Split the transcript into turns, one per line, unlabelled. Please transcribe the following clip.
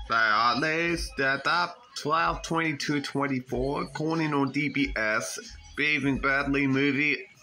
Hartley, that up 12/22/24, Conan on TBS, Behaving Badly movie